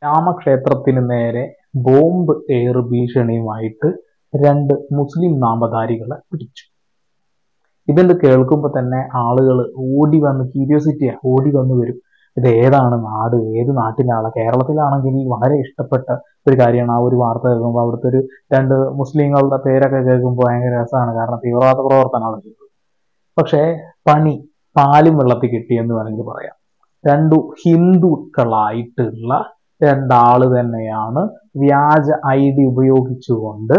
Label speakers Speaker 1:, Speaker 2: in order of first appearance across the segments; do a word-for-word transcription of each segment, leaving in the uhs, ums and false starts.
Speaker 1: രാമക്ഷേത്രത്തിന് നേരെ bomb air ഭീഷണിയുമായിട്ട് രണ്ട് മുസ്ലിം നാമധാരികളെ പിടിച്ചു. ഇതെന്ത് കേൾക്കുമ്പോൾ തന്നെ ആളുകൾ ഓടി വന്ന് ക്യൂരിയോസിറ്റിയാ ഓടി വന്ന് വരും. ഇത് ഏതാണ് നാട്, ഏത് നാട്ടിലാണ്? കേരളത്തിലാണെങ്കിൽ വളരെ ഇഷ്ടപ്പെട്ട ഒരു കാര്യമാണ് ആ ഒരു വാർത്ത കേൾക്കുമ്പോൾ. അവിടുത്തെ ഒരു രണ്ട് മുസ്ലിങ്ങളുടെ പേരൊക്കെ കേൾക്കുമ്പോൾ ഭയങ്കര രസമാണ്, കാരണം തീവ്രവാദ പ്രവർത്തനമാണ് ചെയ്തത്. പക്ഷേ പണി പാലും വെള്ളത്തിൽ കിട്ടിയെന്ന് വേണമെങ്കിൽ പറയാം. രണ്ടു ഹിന്ദുക്കളായിട്ടുള്ള രണ്ടാള് തന്നെയാണ് വ്യാജ ഐ ഡി ഉപയോഗിച്ചുകൊണ്ട്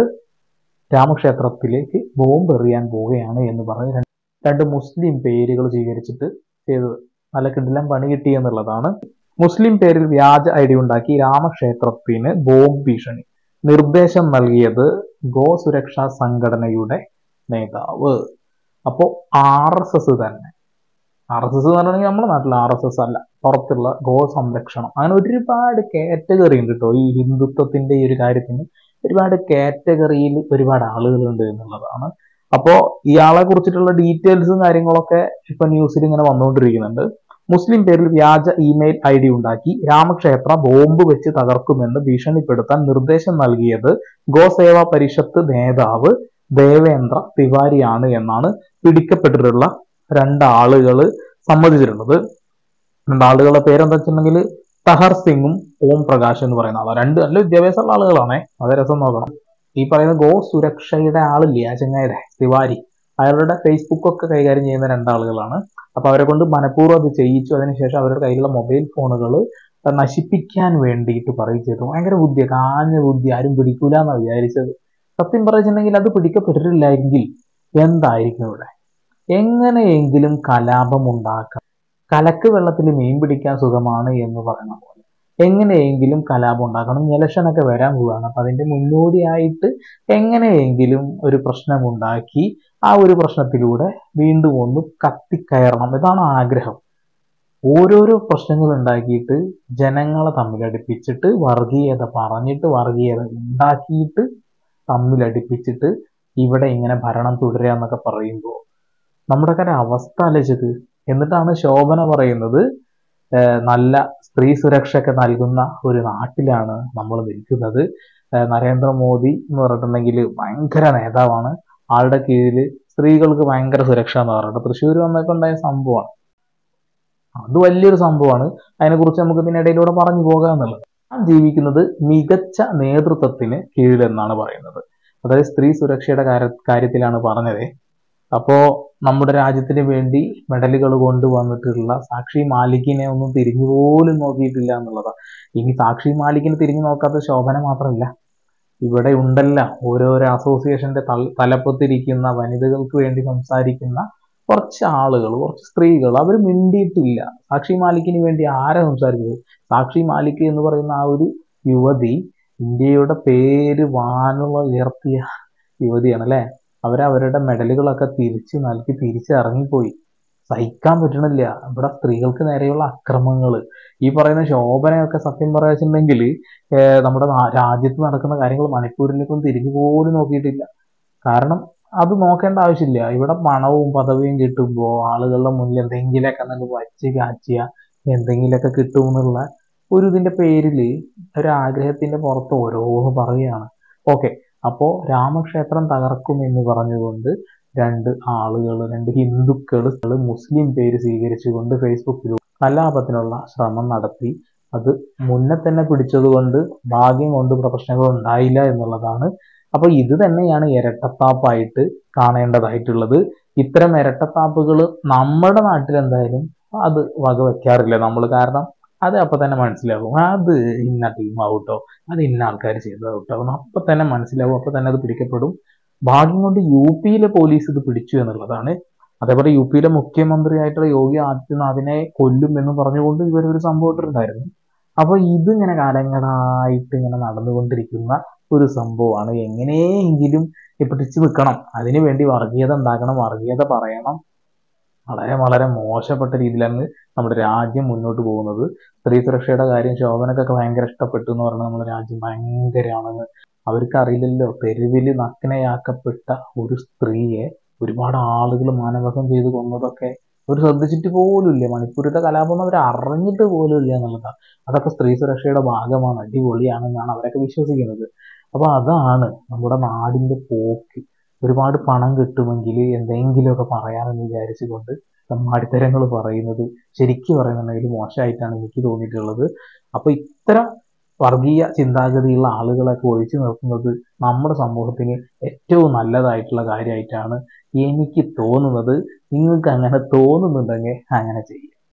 Speaker 1: രാമക്ഷേത്രത്തിലേക്ക് ബോംബ് എറിയാൻ പോവുകയാണ് എന്ന് പറഞ്ഞ് രണ്ട് മുസ്ലിം പേരുകൾ സ്വീകരിച്ചിട്ട് ചെയ്തത്. നല്ല കിടിലൻ പണി കിട്ടി എന്നുള്ളതാണ്. മുസ്ലിം പേരിൽ വ്യാജ ഐ ഡി ഉണ്ടാക്കി രാമക്ഷേത്രത്തിന് ബോംബ് ഭീഷണി. നിർദ്ദേശം നൽകിയത് ഗോ സുരക്ഷാ സംഘടനയുടെ നേതാവ്. അപ്പോ ആർ എസ് എസ് തന്നെ. ആർ എസ് എസ് എന്ന് പറഞ്ഞാൽ നമ്മുടെ നാട്ടിൽ ആർ എസ് എസ് അല്ല, പുറത്തുള്ള ഗോ സംരക്ഷണം. അങ്ങനെ ഒരുപാട് കാറ്റഗറി ഉണ്ട് കേട്ടോ ഈ ഹിന്ദുത്വത്തിന്റെ ഈ ഒരു കാര്യത്തിന്. ഒരുപാട് കാറ്റഗറിയിൽ ഒരുപാട് ആളുകളുണ്ട് എന്നുള്ളതാണ്. അപ്പോ ഇയാളെ കുറിച്ചിട്ടുള്ള ഡീറ്റെയിൽസും കാര്യങ്ങളൊക്കെ ഇപ്പൊ ന്യൂസിൽ ഇങ്ങനെ വന്നുകൊണ്ടിരിക്കുന്നുണ്ട്. മുസ്ലിം പേരിൽ വ്യാജ ഇമെയിൽ ഐ ഡി ഉണ്ടാക്കി രാമക്ഷേത്ര ബോംബ് വെച്ച് തകർക്കുമെന്ന് ഭീഷണിപ്പെടുത്താൻ നിർദ്ദേശം നൽകിയത് ഗോസേവാ പരിഷത്ത് നേതാവ് ദേവേന്ദ്ര തിവാരിയാണ് എന്നാണ് പിടിക്കപ്പെട്ടിട്ടുള്ള രണ്ടാളുകൾ സമ്മതിച്ചിട്ടുള്ളത്. രണ്ടാളുകളുടെ പേരെന്താ വെച്ചിട്ടുണ്ടെങ്കിൽ തഹർ സിംഗും ഓം പ്രകാശ് എന്ന് പറയുന്ന ആളാണ്. രണ്ട് നല്ല വിദ്യാഭ്യാസമുള്ള ആളുകളാണേ. അത് രസം നോക്കണം. ഈ പറയുന്ന ഗോ സുരക്ഷയുടെ ആളില്ലേ ആ ചങ്ങായിടെ തിവാരി, അയാളുടെ ഫേസ്ബുക്ക് ഒക്കെ കൈകാര്യം ചെയ്യുന്ന രണ്ടാളുകളാണ്. അപ്പൊ അവരെ കൊണ്ട് മനഃപൂർവ്വം അത് ചെയ്യിച്ചു. അതിനുശേഷം അവരുടെ കയ്യിലുള്ള മൊബൈൽ ഫോണുകൾ നശിപ്പിക്കാൻ വേണ്ടിയിട്ട് പറയിച്ചു. ഭയങ്കര ബുദ്ധിയാണ്, കാഞ്ഞ ബുദ്ധി. ആരും പിടിക്കൂല എന്നാണ് വിചാരിച്ചത്. സത്യം പറഞ്ഞിട്ടുണ്ടെങ്കിൽ അത് പിടിക്കപ്പെട്ടിട്ടില്ലെങ്കിൽ എന്തായിരിക്കും ഇവിടെ? എങ്ങനെയെങ്കിലും കലാപം ഉണ്ടാക്കാം. കലക്ക് വെള്ളത്തിൽ മീൻ പിടിക്കാൻ സുഖമാണ് എന്ന് പറയുന്ന പോലെ എങ്ങനെയെങ്കിലും കലാപം ഉണ്ടാക്കണം. ഇലക്ഷനൊക്കെ വരാൻ പോവുകയാണ്. അപ്പൊ അതിന്റെ മുന്നോടിയായിട്ട് എങ്ങനെയെങ്കിലും ഒരു പ്രശ്നമുണ്ടാക്കി ആ ഒരു പ്രശ്നത്തിലൂടെ വീണ്ടും ഒന്ന് കത്തിക്കയറണം. ഇതാണ് ആഗ്രഹം. ഓരോരോ പ്രശ്നങ്ങൾ ഉണ്ടാക്കിയിട്ട് ജനങ്ങളെ തമ്മിലടിപ്പിച്ചിട്ട് വർഗീയത പറഞ്ഞിട്ട് വർഗീയത ഉണ്ടാക്കിയിട്ട് തമ്മിലടിപ്പിച്ചിട്ട് ഇവിടെ ഇങ്ങനെ ഭരണം തുടരുക എന്നൊക്കെ പറയുമ്പോൾ നമ്മുടെ കാര്യം അവസ്ഥ ആലോചിച്ചത്. എന്നിട്ടാണ് ശോഭന പറയുന്നത് നല്ല സ്ത്രീ സുരക്ഷയൊക്കെ നൽകുന്ന ഒരു നാട്ടിലാണ് നമ്മൾ നിൽക്കുന്നത്. നരേന്ദ്രമോദി എന്ന് പറഞ്ഞിട്ടുണ്ടെങ്കിൽ ഭയങ്കര നേതാവാണ്. ആളുടെ കീഴിൽ സ്ത്രീകൾക്ക് ഭയങ്കര സുരക്ഷ എന്ന് പറഞ്ഞിട്ട് തൃശ്ശൂർ വന്നൊക്കെ ഉണ്ടായ സംഭവമാണ്. അത് വലിയൊരു സംഭവമാണ്. അതിനെക്കുറിച്ച് നമുക്ക് ഇതിനിടയിലൂടെ പറഞ്ഞു പോകാം എന്നുള്ളത്. ഞാൻ ജീവിക്കുന്നത് മികച്ച നേതൃത്വത്തിന് കീഴിലെന്നാണ് പറയുന്നത്. അതായത് സ്ത്രീ സുരക്ഷയുടെ കാര്യത്തിലാണ് പറഞ്ഞത്. അപ്പോ നമ്മുടെ രാജ്യത്തിന് വേണ്ടി മെഡലുകൾ കൊണ്ടുവന്നിട്ടുള്ള സാക്ഷി മാലിക്കിനെ ഒന്നും തിരിഞ്ഞു പോലും നോക്കിയിട്ടില്ല എന്നുള്ളതാണ്. ഇനി സാക്ഷി മാലിക്കിനെ തിരിഞ്ഞു നോക്കാത്ത ശോഭന മാത്രമല്ല, ഇവിടെ ഉണ്ടല്ല ഓരോരോ അസോസിയേഷന്റെ തലപ്പത്തിരിക്കുന്ന വനിതകൾക്ക് വേണ്ടി സംസാരിക്കുന്ന കുറച്ച് ആളുകൾ, കുറച്ച് സ്ത്രീകൾ, അവർ മിണ്ടിയിട്ടില്ല. സാക്ഷി മാലിക്കിന് വേണ്ടി ആരാ സംസാരിച്ചത്? സാക്ഷി മാലിക് എന്ന് പറയുന്ന ആ ഒരു യുവതി ഇന്ത്യയുടെ പേര് വാനുള്ള ഉയർത്തിയ യുവതിയാണ് അല്ലെ. അവരവരുടെ മെഡലുകളൊക്കെ തിരിച്ചു നൽകി തിരിച്ചിറങ്ങിപ്പോയി. സഹിക്കാൻ പറ്റണില്ല ഇവിടെ സ്ത്രീകൾക്ക് നേരെയുള്ള അക്രമങ്ങൾ. ഈ പറയുന്ന ശോഭനയൊക്കെ സത്യം പറയാച്ചിട്ടുണ്ടെങ്കിൽ നമ്മുടെ രാജ്യത്ത് നടക്കുന്ന കാര്യങ്ങൾ മണിപ്പൂരിലേക്കൊന്നും തിരിഞ്ഞു പോലും നോക്കിയിട്ടില്ല. കാരണം അത് നോക്കേണ്ട ആവശ്യമില്ല. ഇവിടെ പണവും പദവിയും കിട്ടുമ്പോൾ ആളുകളുടെ മുന്നിൽ എന്തെങ്കിലുമൊക്കെ നമുക്ക് വച്ച് കാച്ചിയ എന്തെങ്കിലുമൊക്കെ കിട്ടുമെന്നുള്ള ഒരു ഇതിന്റെ പേരിൽ ഒരു ആഗ്രഹത്തിന്റെ പുറത്ത് ഓരോന്ന് പറയുകയാണ്. ഓക്കെ, അപ്പോ രാമക്ഷേത്രം തകർക്കും എന്ന് പറഞ്ഞുകൊണ്ട് രണ്ട് ആളുകൾ, രണ്ട് ഹിന്ദുക്കൾ മുസ്ലിം പേര് സ്വീകരിച്ചുകൊണ്ട് ഫേസ്ബുക്കിലൂടെ കലാപത്തിനുള്ള ശ്രമം നടത്തി. അത് മുന്നേ തന്നെ പിടിച്ചതുകൊണ്ട് ഭാഗ്യം കൊണ്ട് പ്രശ്നങ്ങൾ ഉണ്ടായില്ല എന്നുള്ളതാണ്. അപ്പൊ ഇത് തന്നെയാണ് ഇരട്ടത്താപ്പായിട്ട് കാണേണ്ടതായിട്ടുള്ളത്. ഇത്തരം ഇരട്ടത്താപ്പുകൾ നമ്മുടെ നാട്ടിൽ എന്തായാലും അത് വകവെക്കാറില്ല നമ്മൾ. കാരണം അത് അപ്പൊ തന്നെ മനസ്സിലാവും, അത് ഇന്ന ടീം ഔട്ടോ, അത് ഇന്ന ആൾക്കാർ ചെയ്തതാവട്ടോ, അപ്പൊ തന്നെ മനസ്സിലാവും, അപ്പൊ തന്നെ അത് പിടിക്കപ്പെടും. ഭാഗ്യം കൊണ്ട് യു പിയിലെ പോലീസ് ഇത് പിടിച്ചു എന്നുള്ളതാണ്. അതേപോലെ യു പിയിലെ മുഖ്യമന്ത്രിയായിട്ടുള്ള യോഗി ആദിത്യനാഥിനെ കൊല്ലും എന്ന് പറഞ്ഞുകൊണ്ട് ഇവരൊരു സംഭവം ഇട്ടിട്ടുണ്ടായിരുന്നു. അപ്പൊ ഇതിങ്ങനെ കാലങ്ങളായിട്ട് ഇങ്ങനെ നടന്നുകൊണ്ടിരിക്കുന്ന ഒരു സംഭവമാണ്. എങ്ങനെയെങ്കിലും പിടിച്ചു നിൽക്കണം, അതിനു വേണ്ടി വർഗീയത ഉണ്ടാക്കണം, വർഗീയത പറയണം. വളരെ വളരെ മോശപ്പെട്ട രീതിയിലാണ് നമ്മുടെ രാജ്യം മുന്നോട്ട് പോകുന്നത്. സ്ത്രീ സുരക്ഷയുടെ കാര്യം ശോഭനക്കൊക്കെ ഭയങ്കര ഇഷ്ടപ്പെട്ടു എന്ന് പറഞ്ഞാൽ നമ്മുടെ രാജ്യം ഭയങ്കരമാണെന്ന് അവർക്ക് അറിയില്ലല്ലോ. തെരുവിൽ നഗ്നയാക്കപ്പെട്ട ഒരു സ്ത്രീയെ ഒരുപാട് ആളുകൾ മാനഭംഗം ചെയ്ത് കൊന്നതൊക്കെ അവർ ശ്രദ്ധിച്ചിട്ട് പോലും ഇല്ല. മണിപ്പൂരിത്തെ കലാപം അവർ അറിഞ്ഞിട്ട് പോലും ഇല്ല എന്നുള്ളതാണ്. അതൊക്കെ സ്ത്രീ സുരക്ഷയുടെ ഭാഗമാണ്, അടിപൊളിയാണെന്നാണ് അവരൊക്കെ വിശ്വസിക്കുന്നത്. അപ്പൊ അതാണ് നമ്മുടെ നാടിന്റെ പോക്ക്. ഒരുപാട് പണം കിട്ടുമെങ്കിൽ എന്തെങ്കിലുമൊക്കെ പറയാമെന്ന് വിചാരിച്ചുകൊണ്ട് തമ്മാടിത്തരങ്ങൾ പറയുന്നത് ശരിക്കും പറയുന്നുണ്ടെങ്കിൽ മോശമായിട്ടാണ് എനിക്ക് തോന്നിയിട്ടുള്ളത്. അപ്പൊ ഇത്തരം വർഗീയ ചിന്താഗതിയുള്ള ആളുകളൊക്കെ ഒഴിച്ചു നിർത്തുന്നത് നമ്മുടെ സമൂഹത്തിന് ഏറ്റവും നല്ലതായിട്ടുള്ള കാര്യമായിട്ടാണ് എനിക്ക് തോന്നുന്നത്. നിങ്ങൾക്ക് അങ്ങനെ തോന്നുന്നുണ്ടെങ്കിൽ അങ്ങനെ ചെയ്യും.